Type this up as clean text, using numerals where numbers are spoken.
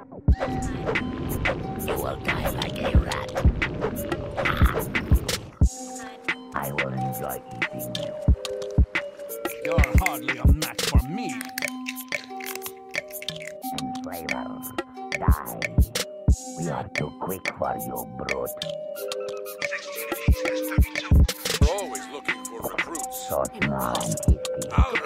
You will die like a rat. I will enjoy eating you. You're hardly a match for me. Enslaver, die. We are too quick for you, brute. We're always looking for recruits. So small and tasty. I'll